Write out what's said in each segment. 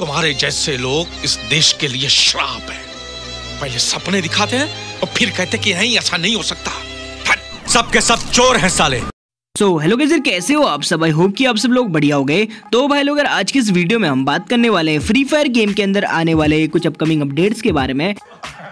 तुम्हारे जैसे लोग इस देश के लिए श्राप है। पहले सपने दिखाते हैं और फिर कहते कि नहीं ऐसा नहीं हो सकता। सब के सब चोर हैं साले। हेलो गाइस, कैसे हो आप सब? आई होप कि आप सब लोग बढ़िया हो गए। तो भाई लोग, आज की इस वीडियो में हम बात करने वाले हैं फ्री फायर गेम के अंदर आने वाले कुछ अपकमिंग अपडेट्स के बारे में।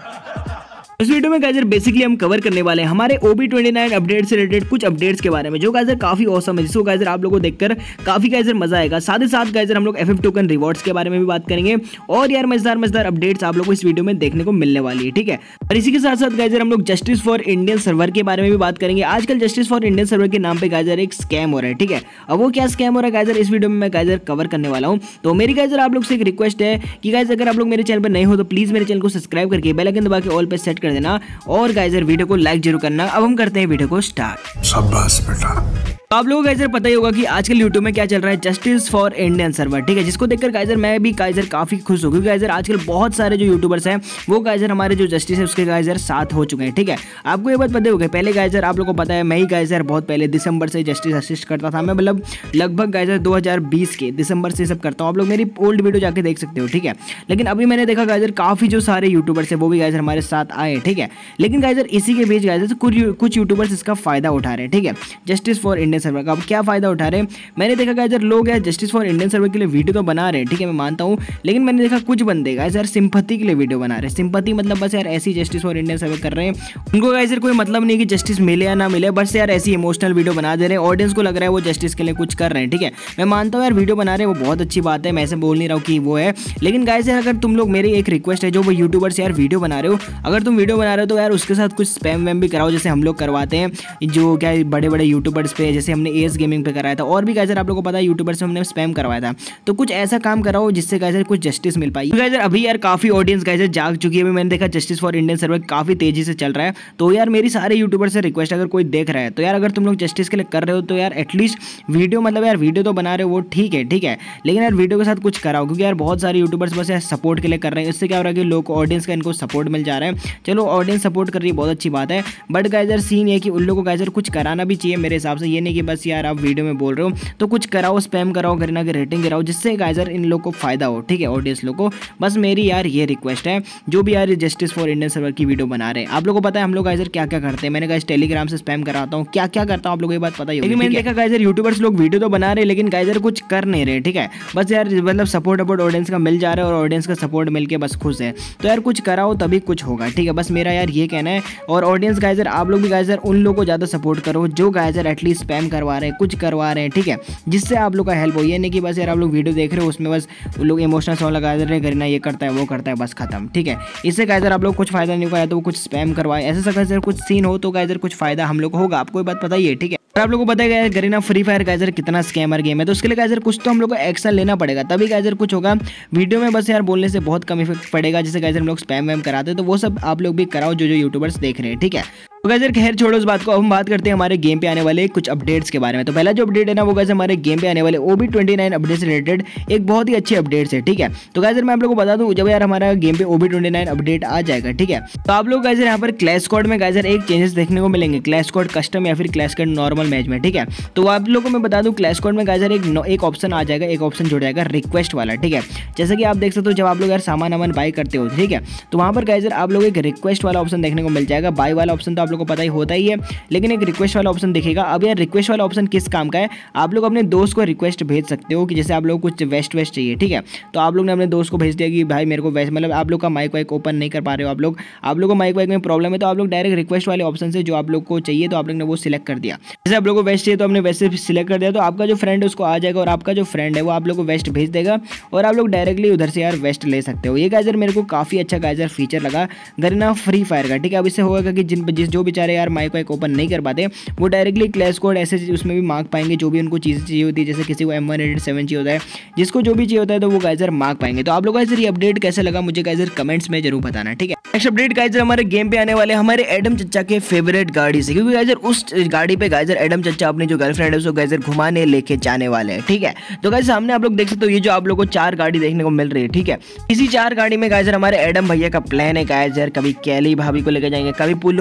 इस वीडियो में गाइजर बेसिकली हम कवर करने वाले हैं हमारे OB29 अपडेट से रिलेटेड कुछ अपडेट्स के बारे में, जो गाइजर काफी औसम है, जिसको गाइजर आप लोगों को देखकर काफी गाइजर मजा आएगा। साथ ही साथ गाइजर हम लोग FF टोकन रिवॉर्ड्स के बारे में भी बात करेंगे और यार मजेदार अपडेट्स आप लोगों को इस वीडियो में देखने को मिलने वाली है, ठीक है। और इसी के साथ साथ गाइजर हम लोग जस्टिस फॉर इंडियन सर्वर के बारे में भी बात करेंगे। आजकल जस्टिस फॉर इंडियन सर्वर के नाम पे गाइजर एक स्कैम हो रहा है, ठीक है। अब वो क्या स्कैम हो रहा है गाइजर, इस वीडियो में मैं गाइजर कवर करने वाला हूँ। तो मेरी गाइजर आप लोग से एक रिक्वेस्ट है कि गाइजर अगर आप लोग मेरे चैनल पर नए हो तो प्लीज मेरे चैनल को सब्सक्राइब करके बेल आइकन दबा के ऑल पे सेट कर देना और गाइजर वीडियो को लाइक जरूर करना। अब हम करते हैं वीडियो को स्टार्ट। शाबाश बेटा। आप लोगों को गाइजर पता ही होगा कि आजकल यूट्यूब में क्या चल रहा है, जस्टिस फॉर इंडियन सर्वर, ठीक है। जिसको देखकर गाइजर मैं भी गाइजर काफी खुश हूँ, क्योंकि गाइजर आजकल बहुत सारे जो यूट्यूबर्स हैं वो गाइजर हमारे जो जस्टिस है उसके गाइजर साथ हो चुके हैं, ठीक है। आपको ये बात पता होगा, पहले गाइजर आप लोगों को पता है मैं ही गाइजर बहुत पहले दिसंबर से जस्टिस असिस्ट करता था। मैं मतलब लगभग गाइजर 2020 के दिसंबर से सब करता हूँ। आप लोग मेरी ओल्ड वीडियो जाके देख सकते हो, ठीक है। लेकिन अभी मैंने देखा गाइजर काफी जो सारे यूट्यूबर्स है वो भी गाइजर हमारे साथ आए, ठीक है। लेकिन गाइजर इसी के बीच गाइजर कुछ यूट्यूबर्स इसका फायदा उठा रहे हैं, ठीक है, जस्टिस फॉर इंडियन सर्वर का। अब क्या फायदा उठा रहे हैं, मैंने देखा गाइजर लोग यार जस्टिस फॉर इंडियन सर्वर के लिए वीडियो तो बना रहे हैं, ठीक है, मैं मानता हूं। लेकिन मैंने देखा कुछ बंदे गाइजर सिंपैथी के लिए वीडियो बना रहे हैं। सिंपैथी मतलब बस यार ऐसी जस्टिस फॉर इंडियन सर्वर कर रहे हैं, उनको गाइजर कोई मतलब नहीं कि जस्टिस मिले या ना मिले, बस यार ऐसी इमोशनल वीडियो बना दे रहे हैं। ऑडियंस को लग रहा है वो जस्टिस के लिए कुछ कर रहे हैं, ठीक है। मैं मानता हूँ यार वीडियो बना रहे हैं वो बहुत अच्छी बात है, मैं ऐसे बोल नहीं रहा हूँ कि वो है। लेकिन गाइजर अगर तुम लोग, मेरी एक रिक्वेस्ट है, जो वो यूट्यूबर्स यार वीडियो बना रहे हो, अगर तुम वीडियो बना रहे हो तो यार उसके साथ कुछ स्पैम वैम भी कराओ, जैसे हम लोग करवाते हैं जो क्या बड़े बड़े यूट्यूबर्स पे, जैसे हमने एस गेमिंग पे कराया था। और भी गाइजर आप लोगों को पता है यूट्यूबर से हमने स्पैम करवाया था। तो कुछ ऐसा काम कराओ जिससे गाइजर कुछ जस्टिस मिल पाई। गाइजर अभी यार काफी ऑडियंस गाइजर जाग चुकी है। अभी मैंने देखा जस्टिस फॉर इंडियन सर्वर काफी तेजी से चल रहा है। तो यार मेरी सारे यूट्यूबर से रिक्वेस्ट, अगर कोई देख रहा है तो यार अगर तुम लोग जस्टिस के लिए कर रहे हो तो यार एटलीस्ट वीडियो, मतलब यार वीडियो तो बना रहे हो वो ठीक है, ठीक है, लेकिन यार वीडियो के साथ कुछ कराओ, क्योंकि यार बहुत सारे यूट्यूबर्स बस यार सपोर्ट के लिए कर रहे हैं। इससे क्या हो रहा है कि लोग ऑडियंस का इनको सपोर्ट मिल जा रहा है। चलो ऑडियंस सपोर्ट कर रही है, बहुत अच्छी बात है। बट गाइजर सीन ये कि उन लोगों को गाइजर कुछ कराना भी चाहिए मेरे हिसाब से। ये नहीं कि बस यार आप वीडियो में बोल रहे हो तो कुछ कराओ, स्पैम कराओ, करीना की रेटिंग गिराओ, जिससे गाइजर इन लोग को फायदा हो, ठीक है, ऑडियंस लोग को। बस मेरी यार ये रिक्वेस्ट है, जो भी यार जस्टिस फॉर इंडियन सर्वर की वीडियो बना रहे हैं। आप लोगों को पता है हम लोग गाइजर क्या क्या करते हैं। मैंने गाइस टेलीग्राम से स्पैम कराता हूँ, क्या क्या करता हूँ आप लोगों को ये बात पता ही होगी। मैंने देखा गाइजर यूट्यूबर्स लोग वीडियो तो बना रहे हैं लेकिन गाइजर कुछ कर नहीं रहे, ठीक है। बस यार मतलब सपोर्ट ऑडियंस का मिल जा रहा है और ऑडियंस का सपोर्ट मिलके बस खुश है। तो यार कुछ कराओ तभी कुछ होगा, ठीक है, बस मेरा यार ये कहना है। और ऑडियंस गाइजर आप लोग भी गाइजर उन लोगों को ज़्यादा सपोर्ट करो जो गाइजर एटलीस्ट स्पैम करवा रहे हैं, कुछ करवा रहे हैं, ठीक है, जिससे आप लोग का हेल्प हो। ये नहीं कि बस यार आप लोग वीडियो देख रहे हो उसमें बस वो लोग इमोशनल सॉन्ग लगा दे रहे हैं, करीना ये करता है वो करता है, बस खत्म, ठीक है। इससे गाइजर आप लोग कुछ फायदा नहीं होगा, तो वो कुछ स्पैम करवाए, ऐसा गाइजर कुछ सीन हो तो गाइजर कुछ फायदा हम लोग को होगा। आपको ये बात पता ही है, ठीक है। और आप लोगों को पता है करीना फ्री फायर गाइजर कितना स्कैमर गेम है, तो उसके लिए गाइजर कुछ तो हम लोग को एक्शन लेना पड़ेगा, तभी गाइजर कुछ होगा। वीडियो में बस यार बोलने से बहुत कम इफेक्ट पड़ेगा, जैसे गाइजर हम लोग स्पैम वैम कराते हैं, तो वो सब आप लोग भी कराओ जो यूट्यूबर्स देख रहे हैं, ठीक है। तो गाइजर खैर छोड़ो उस बात को, अब हम बात करते हैं हमारे गेम पे आने वाले कुछ अपडेट्स के बारे में। तो पहला जो अपडेट है ना वो गाइजर हमारे गेम पे आने वाले OB29 अपडेट से रिलेटेड एक बहुत ही अच्छे अपडेट्स है, ठीक है। तो गाइजर मैं आप लोगों को बता दूं, जब यार हमारा गेम पे OB29 अपडेट आ जाएगा, ठीक है, तो आप लोग गाइजर यहाँ पर क्लैश स्क्वाड में गाइजर एक चेंजेस देखने को मिलेंगे, क्लैश स्क्वाड कस्टम या फिर क्लैश स्क्वाड नॉर्मल मैच में, ठीक है। तो आप लोगों को मैं बता दूं क्लैश स्क्वाड में गाइजर एक ऑप्शन आ जाएगा, एक ऑप्शन जुड़ जाएगा रिक्वेस्ट वाला, ठीक है। जैसे कि आप देख सकते हो जब आप लोग यार सामान बाय करते हो, ठीक है, तो वहाँ पर गाइजर आप लोग एक रिक्वेस्ट वाला ऑप्शन देखने को मिल जाएगा। बाय वाला ऑप्शन तो आप लोग को पता ही होता ही, लेकिन एक रिक्वेस्ट वाला ऑप्शन दिखेगा। अब यार रिक्वेस्ट वाला ऑप्शन किस काम का है, आप लोग अपने दोस्त को रिक्वेस्ट भेज सकते हो कि जैसे आप लोग कुछ वेस्ट चाहिए, ठीक है, तो आप लोग ने अपने दोस्त को भेज दिया कि भाई मेरे को वेस्ट, मतलब आप लोग का माइक वाइक ओपन नहीं कर पा रहे हो, आप लोग को माइक वाइक में प्रॉब्लम है, तो आप लोग डायरेक्ट रिक्वेस्ट वाले ऑप्शन से जो आप लोग को चाहिए तो आप लोग ने वो सिलेक्ट कर दिया। जैसे आप लोग को वेस्ट चाहिए तो आपने वैसे सिलेक्ट कर दिया, तो आपका जो फ्रेंड है उसको आ जाएगा और आपका जो फ्रेंड है वो आप लोग को वेस्ट भेज देगा और आप लोग डायरेक्टली उधर से यार वेस्ट ले सकते हो। ये गाइजर मेरे को काफी अच्छा गाइजर फीचर लगा करीना फ्री फायर का, ठीक है। अब इससे होगा कि जो बेचारे यार माइक वाइक ओपन नहीं कर पाते वो डायरेक्टली क्लैश कोड ऐसे उसमें भी मार्क पाएंगे, जो भी उनको चीज़ें चाहिए होती है, जैसे किसी को M187 चाहिए होता है, जिसको जो भी चाहिए होता है तो वो गाइजर मार्क पाएंगे। तो आप लोग गाइजर ये अपडेट कैसे लगा मुझे गाइजर कमेंट्स में जरूर बताना, ठीक है। नेक्स्ट अपडेट गाइजर हमारे गेम पे आने वाले हमारे एडम चच्चा के फेवरेट गाड़ी से, क्योंकि गाइजर उस गाड़ी पे गाइजर एडम चच्चा अपनी जो गर्लफ्रेंड है उसको गाइजर घुमाने लेके जाने वाले हैं, ठीक है। तो गाइजर सामने आप लोग देख सकते हो ये जो आप लोग को 4 गाड़ी देखने को मिल रही है, ठीक है। इसी 4 गाड़ी में गाइजर हमारे एडम भैया का प्लान है गाइजर, कभी कैली भाभी को लेकर जाएंगे, कभी पुलोमा को,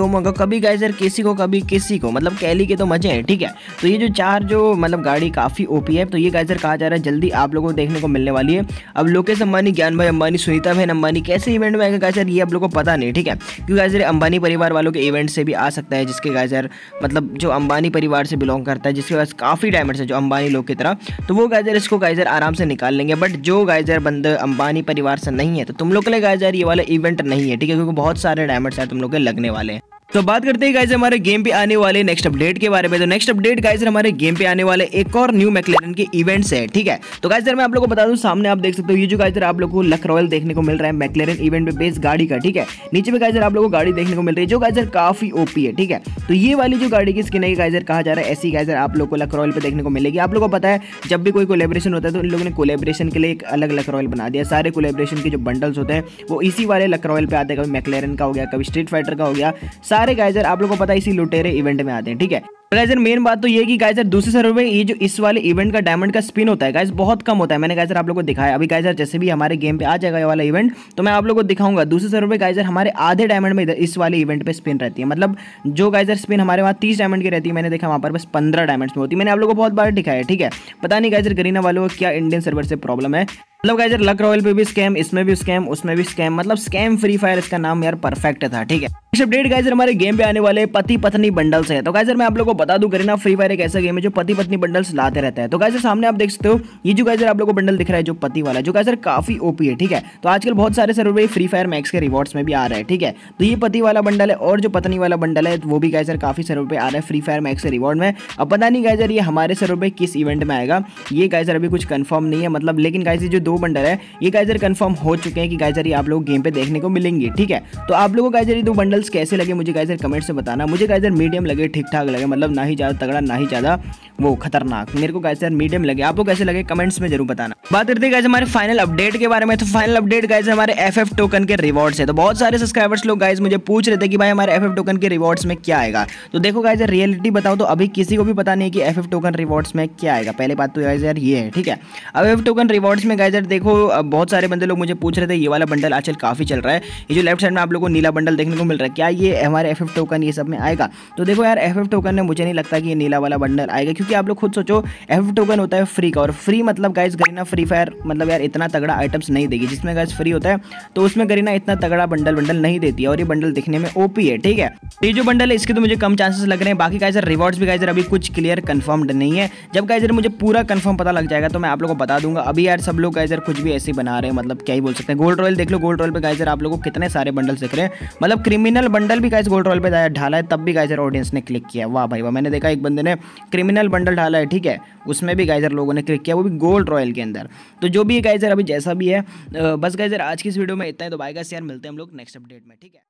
कभी गाइजर किसी को कभी किसी को, मतलब कैली के तो मजे हैं, ठीक है। तो ये जो 4 जो मतलब गाड़ी काफ़ी ओपी है, तो ये गाइजर कहा जा रहा है जल्दी आप लोगों को देखने को मिलने वाली है। अब लोकेश अंबानी, ज्ञान भाई अंबानी, सुनीता बहन अंबानी कैसे इवेंट में आएगा गाइजर ये आप लोगों को पता नहीं, ठीक है। क्योंकि गाइजर अंबानी परिवार वालों के इवेंट से भी आ सकता है, जिसके गाइजर मतलब जो अंबानी परिवार से बिलोंग करता है, जिसके पास काफ़ी डायमंड्स है जो अंबानी लोग की तरह, तो वो गाइजर इसको गाइजर आराम से निकाल लेंगे। बट जो गाइजर बंदे अंबानी परिवार से नहीं है, तो तुम लोग के लिए गाइजर ये वाला इवेंट नहीं है, ठीक है, क्योंकि बहुत सारे डायमंड्स हैं तुम लोग के लगने वाले हैं। तो बात करते हैं गाइस हमारे गेम पे आने वाले नेक्स्ट अपडेट के बारे में। तो नेक्स्ट अपडेट गाइस हमारे गेम पे आने वाले एक और न्यू मैकलेरन के इवेंट्स है, ठीक है। तो गाइस मैं आप लोगों को बता दूं, सामने आप देख सकते हो ये जो गाइस आप लोगों को लक रॉयल देखने को मिल रहा है मैकलेरन इवेंट पे बेस गाड़ी का, ठीक है। नीचे पे गाइस आप लोगों को गाड़ी देखने को मिल रही है जो गाइस काफी ओपी है, ठीक है। तो ये वाली जो गाड़ी की स्किन है गाइस कहा जा रहा है ऐसी गाइस आप लोगों को लक रॉयल पे देखने को मिलेगी। आप लोगों को पता है जब भी कोई कोलेब्रेशन होता है तो इन लोगों ने कोलेब्रेशन के लिए एक अलग लक रॉयल बना दिया। सारे कोलेब्रेशन के जो बंडल्स होते हैं वो इसी वाले लक रॉयल पे आते हैं, कभी मैकलेरन का हो गया, कभी स्ट्रीट फाइटर का हो गया, सारे गाइजर आप लोगों को पता है इसी लुटेरे इवेंट में आते हैं, ठीक है। गाइजर मेन बात तो ये कि गाइजर दूसरे सर्वर में ये जो इस वाले इवेंट का डायमंड का स्पिन होता है गाइज बहुत कम होता है। मैंने गाइजर आप लोगों को दिखाया। अभी गाइजर जैसे भी हमारे गेम पे आ जाएगा ये वाला इवेंट तो मैं आप लोगों को दिखाऊंगा। दूसरे सर्वर में गाइजर हमारे आधे डायमंड में इस वाले इवेंट पे स्पिन रहती है, मतलब जो गाइजर स्पिन हमारे वहाँ 30 डायमंड की रहती है, मैंने देखा वहाँ पर बस 15 डायमंड्स में होती है। मैंने आप लोगों को बहुत बार दिखाया, ठीक है। पता नहीं गाइजर गरीना वालों को क्या इंडियन सर्वर से प्रॉब्लम है। मतलब गाइजर लक रॉयल पे भी स्कैम, इसमें भी स्कैम, उसमें भी स्कैम, मतलब स्कैम फ्री फायर इसका नाम यार परफेक्ट था, ठीक है। नेक्स्ट अपडेट गाइजर हमारे गेम पे आने वाले पति पत्नी बंडल्स है। तो गाइजर मैं आप लोगों को बता दूं गरीना फ्री फायर एक ऐसा गेम है जो पति पत्नी बंडल्स लाते रहता है। तो गाइजर सामने आप देख सकते हो ये जो गाइजर आप लोगों को बंडल दिख रहा है जो पति वाला, जो गाइजर काफी ओपी है, ठीक है। तो आजकल बहुत सारे सर्वर फ्री फायर मैक्स के रिवॉर्ड्स में भी आ रहा है, ठीक है। तो ये पति वाला बंडल है और जो पत्नी वाला बंडल है वो भी गाइजर काफी सर्वर पे आ रहा है फ्री फायर मैक्स के रिवॉर्ड में। अब पता नहीं गाइजर ये हमारे सर्वर पे किस इवेंट में आएगा, ये गाइजर अभी कुछ कंफर्म नहीं है, मतलब। लेकिन गाइजर जो 2 बंडल है ये गाइजर कंफर्म हो चुके हैं कि गाइजर ये आप लोग गेम पे देखने को मिलेंगे, ठीक है। तो आप लोगों को गाइजर ये 2 बंडल्स कैसे लगे मुझे गाइजर कमेंट से बताना। मुझे गाइजर मीडियम लगे, ठीक ठाक लगे, मतलब ना ही ज्यादा तगड़ा ना ही ज्यादा वो खतरनाक, मेरे को गाइजर मीडियम लगे। आपको कैसे लगे कमेंट्स में जरूर बताना। बात करते हैं गाइजर हमारे फाइनल अपडेट के बारे में। तो फाइनल अपडेट गाइजर हमारे FF टोकन के रिवॉर्ड्स है। तो बहुत सारे सब्सक्राइबर्स लोग गाइज मुझे पूछ रहे थे कि भाई हमारे FF टोकन के रिवॉर्ड्स में क्या आएगा। तो देखो गाइजर रियलिटी बताओ तो अभी किसी को भी पता नहीं है कि FF टोकन रिवॉर्ड्स में क्या आएगा। पहले बात तो गाइजर ये है, ठीक है। अब FF टोकन रिवॉर्ड्स में गाइजर देखो बहुत सारे बंदे लोग मुझे पूछ रहे थे ये वाला बंडल आजकल काफी चल रहा है, ये जो लेफ्ट साइड में आप लोगों को नीला बंडल देखने को मिल रहा है, क्या ये हमारे FF टोकन ये सब में आएगा। तो देखो यार FF टोकन में मुझे नहीं लगता कि ये नीला वाला बंडल आएगा, क्योंकि आप लोग खुद सोचो FF टोकन होता है फ्री का, और फ्री मतलब गाइस गरीना फ्री फायर मतलब यार इतना तगड़ा आइटम्स नहीं देगी। जिसमें गाइस फ्री होता है तो उसमें गरीना इतना तगड़ा बंडल नहीं देती है, और ये बंडल दिखने में ओपी है, ठीक है। ये जो बंडल है इसके तो मुझे कम चांसेस लग रहे हैं। बाकी गाइस रिवॉर्ड्स भी गाइस अभी कुछ क्लियर कंफर्म्ड नहीं है। जब गाइस मुझे पूरा कंफर्म पता लग जाएगा तो मैं आप लोगों को बता दूंगा। अभी यार सब लोग गाइस कुछ भी ऐसे बना रहे हैं, मतलब क्या ही बोल सकते हैं। गोल्ड रॉयल देख लो, गोल्ड रॉयल पे गाइस आप लोगों को कितने सारे बंडल्स दिख रहे हैं, मतलब क्रिमिनल बंडल भी गाइस गोल्ड रॉयल पे ढाला है, तब भी गाइस ऑडियंस ने क्लिक किया। वाह भाई वाह, मैंने देखा एक बंदे ने क्रिमिनल बंडल डाला है, ठीक है, उसमें भी गाइजर लोगों ने क्लिक किया, वो भी गोल्ड रॉयल के अंदर। तो जो भी है गाइजर अभी जैसा भी है, बस गाइजर आज की इस वीडियो में इतना ही। तो बाय गाइस यार, मिलते हैं हम लोग नेक्स्ट अपडेट में, ठीक है।